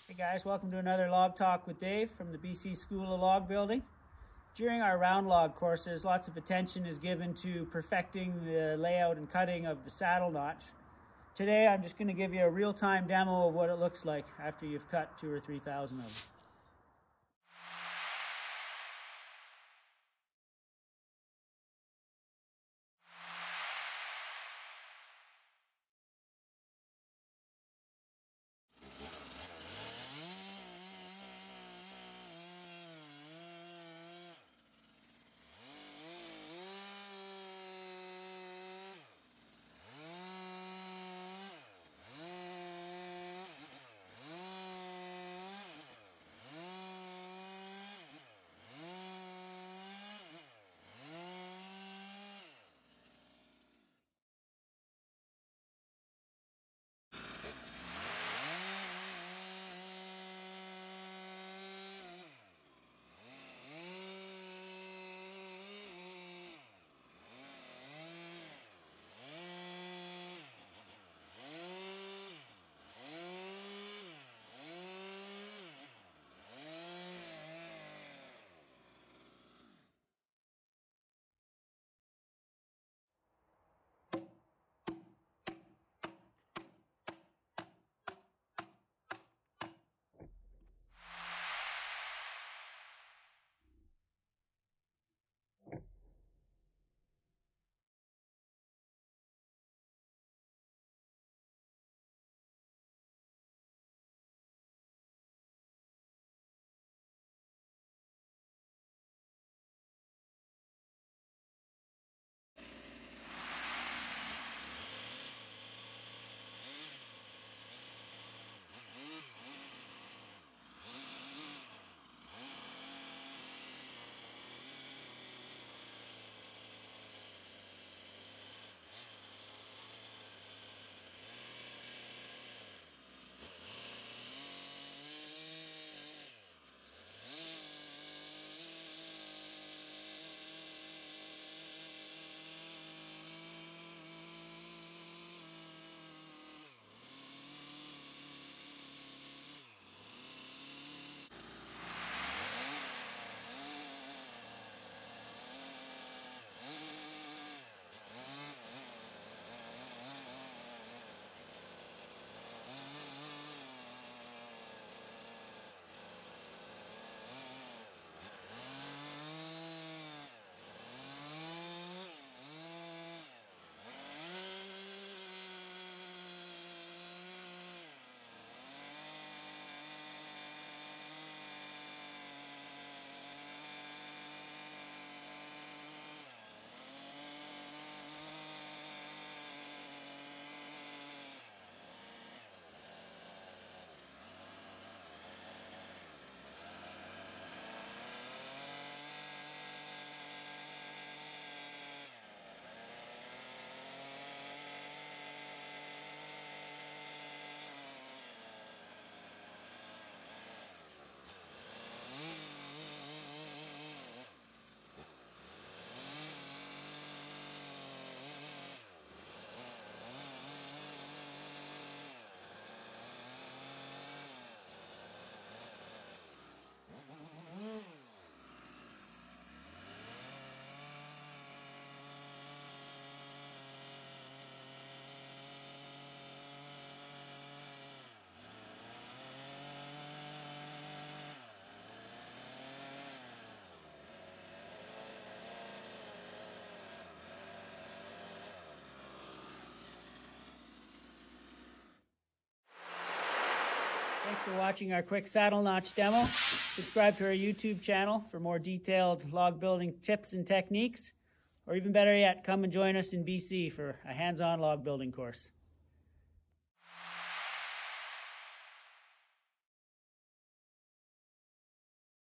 Hey guys, welcome to another Log Talk with Dave from the BC School of Log Building. During our round log courses, lots of attention is given to perfecting the layout and cutting of the saddle notch. Today I'm just going to give you a real-time demo of what it looks like after you've cut 2,000 or 3,000 of them. Thanks for watching our quick saddle notch demo. Subscribe to our YouTube channel for more detailed log building tips and techniques. Or even better yet, come and join us in BC for a hands-on log building course.